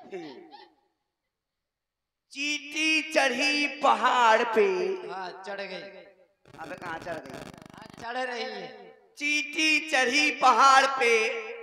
चींटी चढ़ी पहाड़ पे। हाँ चढ़ गई। अबे कहाँ चढ़ गई? हाँ चढ़ रही है। चींटी चढ़ी पहाड़ पे,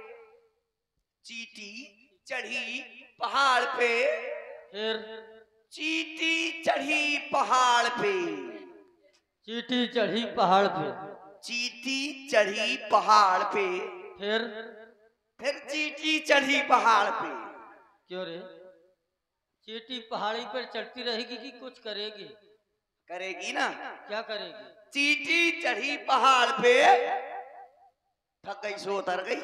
चींटी चढ़ी पहाड़ पे, फिर चींटी चढ़ी पहाड़ पे, चींटी चढ़ी पहाड़ पे, चींटी चढ़ी पहाड़ पे, फिर चींटी चढ़ी पहाड़ पे। क्यों रे? चींटी पहाड़ी पर चढ़ती रहेगी कि कुछ करेगी? करेगी ना। क्या करेगी? चींटी चढ़ी पहाड़ पे, थक गई सो उतर गई।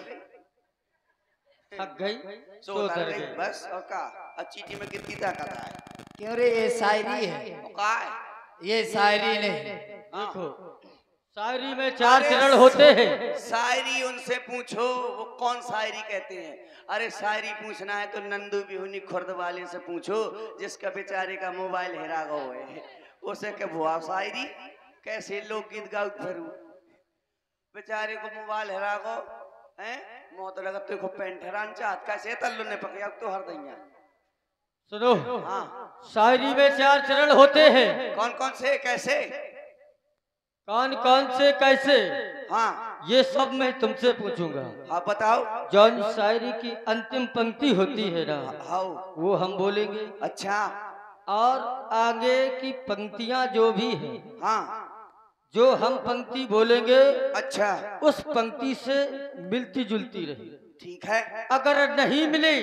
थक गई सो उतर गई बस। और का अब चींटी में कितनी ताकत है? क्यों रे ये शायरी है। का है? ये शायरी नहीं। देखो शायरी में 4 चरण होते हैं। शायरी उनसे पूछो वो कौन शायरी कहते हैं। अरे शायरी पूछना है तो नंदू बिहुनी खुर्द वाले से पूछो जिसका बेचारे का मोबाइल हेरा गया है। उसे के भुआ शायरी कैसे लोग गीत गाओ फिरू। बेचारे को मोबाइल हेरा गो हैं मौत लगा तो पेंट हेरान चाहत कैसे तल्लू ने पकड़ा तो हर दैया। सुनो हाँ शायरी में 4 चरण होते हैं। कौन कौन से कैसे? कौन कौन से कैसे? हाँ ये सब मैं तुमसे पूछूंगा। हाँ बताओ। जौन शायरी की अंतिम पंक्ति होती है ना हाँ वो हम बोलेंगे। अच्छा। और आगे की पंक्तियां जो भी है हाँ जो हम पंक्ति बोलेंगे अच्छा उस पंक्ति से मिलती जुलती रही। ठीक है। अगर नहीं मिली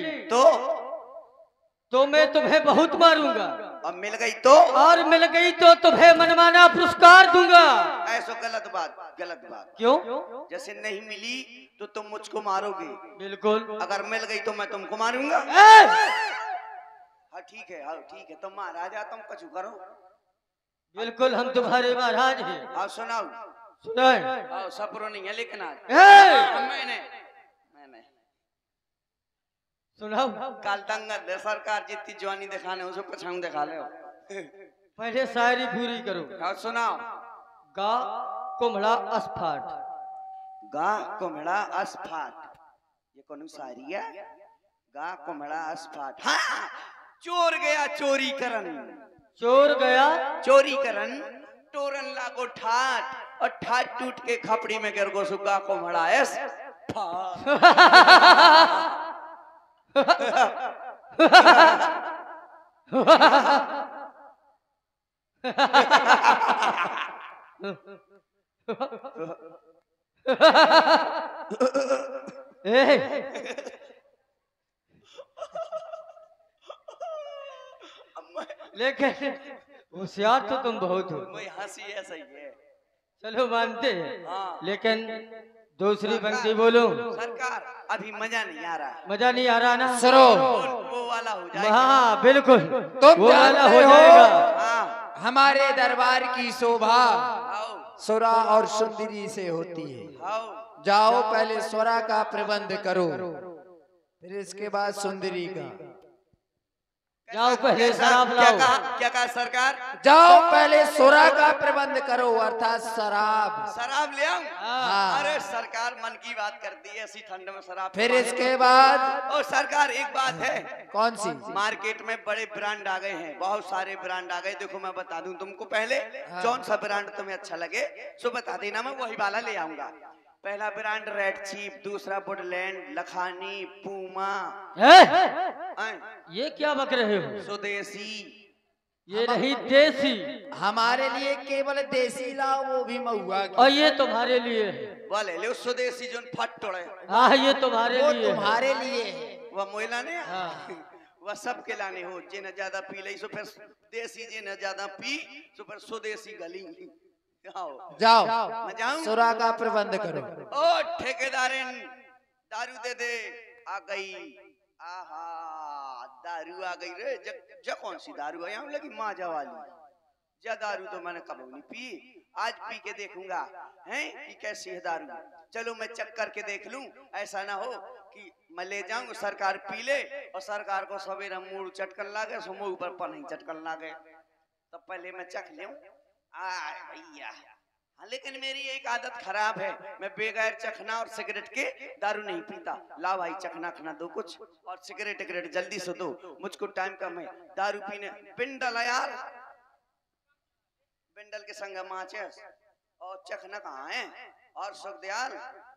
तो मैं तुम्हें बहुत मारूंगा। अब मिल गई तो? और मिल गई तो तुम्हें मनमाना पुरस्कार दूंगा। ऐसा गलत बात, गलत बात। क्यों? जैसे नहीं मिली तो तुम मुझको मारोगे। बिल्कुल। अगर मिल गई तो मैं तुमको मारूंगा। हाँ ठीक है, हाँ ठीक है। तुम महाराजा तुम कुछ करो। बिल्कुल हम तुम्हारे महाराज हैं। हाँ सुनाओ। सुनाए। सपरो नहीं है लेकिन आज मैंने सुनाओ। काल दंगल दे सरकार जितनी जवानी दिखाने उसे पछाऊं दिखा ले। पहले शायरी पूरी करो। हाँ सुनाओ। गा कुम्हड़ा अस्फाट। गा कुम्हड़ा अस्फाट ये कौन शायरी है? गा कुम्हड़ा अस्फाट। हाँ चोर गया चोरी करन। चोर गया चोरी करन टोरन लागो ठाट और ठाट टूट के खपड़ी में गिर गो सुगा कुम्हड़ा एस लेकिन होशियार तो तुम बहुत हो। हंसी ऐसा ही है। चलो मानते हैं। हाँ। लेकिन दूसरी पंक्ति बोलो। सरकार अभी मजा नहीं आ रहा। मजा नहीं आ रहा ना? सुनो वो वाला हो जाएगा। हाँ बिल्कुल तुम वो वाला जानते हो हो हाँ हमारे दरबार की शोभा आओ सुरा और सुंदरी से होती है। आओ। जाओ पहले सुरा का प्रबंध करो फिर इसके बाद सुंदरी का। जाओ पहले शराब लाओ। क्या कहा सरकार? जाओ पहले सुरा का प्रबंध करो अर्थात शराब। शराब ले आओ। हाँ। अरे सरकार मन की बात करती है ऐसी ठंड में शराब। फिर इसके बाद और सरकार एक बात है। कौन सी? मार्केट में बड़े ब्रांड आ गए हैं, बहुत सारे ब्रांड आ गए। देखो मैं बता दूं तुमको पहले कौन सा ब्रांड तुम्हें अच्छा लगे सो बता देना, मैं वही वाला ले आऊंगा। पहला ब्रांड रेड चीफ, दूसरा वुडलैंड, लखानी, पूमा। ये क्या बक रहे हो? स्वदेशी। ये नहीं देसी। हमारे लिए केवल देसी लाओ वो भी महुआ की। और ये तुम्हारे लिए है। वाले ले स्वदेशी जो फट टोड़े। हाँ ये तुम्हारे वो लिए है। तुम्हारे लिए है। वह मोइला ने हाँ। वह सबके लाने हो जे न ज्यादा पी ले सो फिर देसी, जे न ज्यादा पी सो फिर स्वदेशी गली। जाओ सुरा का प्रबंध करो। ओ ठेकेदारिन दारू दे दे। आ गई। आहा दारू आ गई रे। जग कौन सी दारू है? यहाँ लगी माजा वाली। जा दारू तो मैंने कभी नहीं पी, आज पी के देखूंगा हैं कि कैसी है दारू। चलो मैं चेक करके देख लूं, ऐसा ना हो कि मैं ले जाऊं सरकार पी ले और सरकार को सवेरा मूड चटकन लागे सो मुंह पर नहीं चटकन लागे। तब पहले मैं चख लूं। भैया हाँ, लेकिन मेरी एक आदत खराब है, मैं बेगैर चखना और सिगरेट के दारू नहीं पीता। ला भाई चखना खना दो कुछ, और सिगरेट सिगरेट जल्दी से दो, मुझको टाइम कम है। दारू पीने बिंडल है यार, बिंडल के संग माचिस और चखना कहाँ है। और सुखदयाल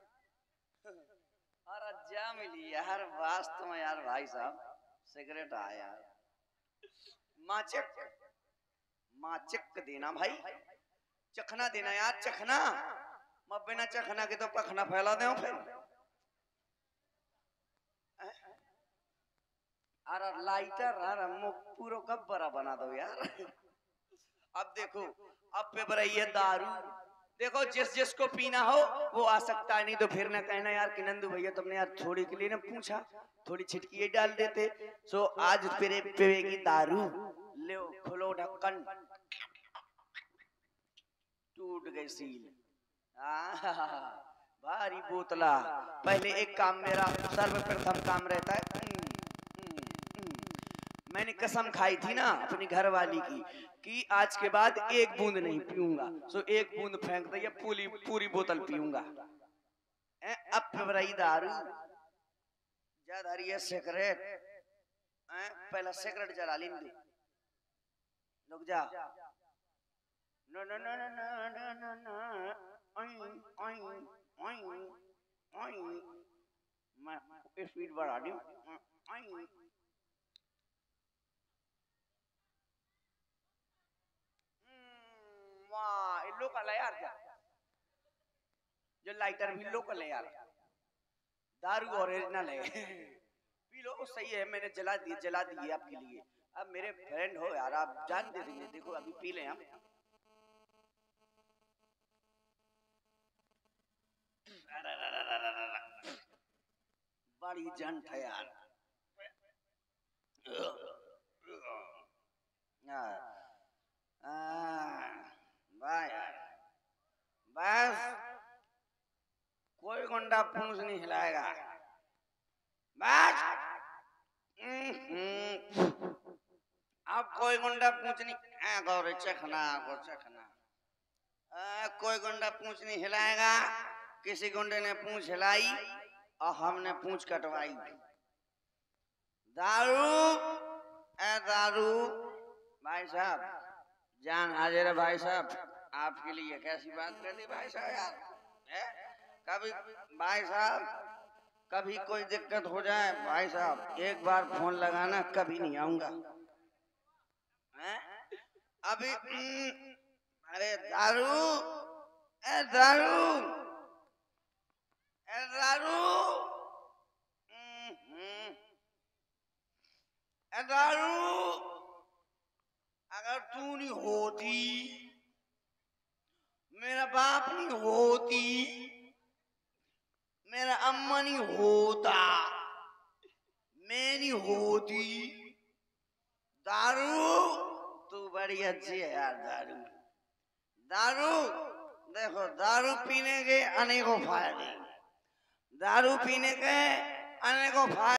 और अज्जा मिली यार, वास्तव में यार भाई साहब सिगरेट आया यार। माचिक माचिक देना भाई, चखना देना यार, चखना। मैं बिना चखना के तो पखना फैला दे फिर। अरे लाइटर, अरे मुख पूरा गब्बरा बना दो यार। अब देखो, अब पे बरई है दारू। देखो जिस जिसको पीना हो वो आ सकता है, नहीं तो फिर ना कहना यार कि नंदू भैया तुमने यार थोड़ी के लिए ना पूछा, थोड़ी छिटकी डाल देते। सो आज फिर पिएगी दारू। ले खोलो ढक्कन, टूट गई सील। भारी बोतला। पहले एक काम मेरा सर्वप्रथम काम रहता है, मैंने कसम खाई थी ना अपनी घरवाली की कि आज के बाद एक बूंद नहीं पीऊंगा। सो एक बूंद फेंक दिया, पूरी पूरी बोतल पीऊंगा। अब रही दारू, जद आ रही है सिगरेट। पहला सिगरेट जला लेंगे, रुक जा। No no no no no no no, मैं स्पीड बढ़ा दी। वाह, लोकल है यार, जो लाइटर भी लोकल है यार, दारू ओरिजिनल है। पी लो, सही है, मैंने जला दी आपके लिए। अब मेरे फ्रेंड हो यार, आप जानते थे। देखो अभी पी लें हम। बड़ी जंट है यार। बस कोई गुंडा पूंछ नहीं हिलाएगा बस। अब कोई गुंडा पूंछ नहीं, गौरी चखना को चखना। कोई गुंडा पूंछ नहीं हिलाएगा। किसी गुंडे ने पूंछ हिलाई और हमने पूंछ कटवाई। दारू दारू भाई साहब, जान हाजिर है भाई साहब। आपके लिए कैसी बात कर दी भाई साहब यार। कभी भाई साहब, कभी कोई दिक्कत हो जाए भाई साहब, एक बार फोन लगाना, कभी नहीं आऊंगा। अभी अरे दारू दारू दारू दारू, अगर तू नहीं होती, मेरा बाप नहीं होती, मेरा अम्मा नहीं होता, मैं नहीं होती। दारू तू बड़ी अच्छी है यार। दारू दारू देखो, दारू पीने के अनेकों फायदे, दारू पीने के अनेकों फायदे।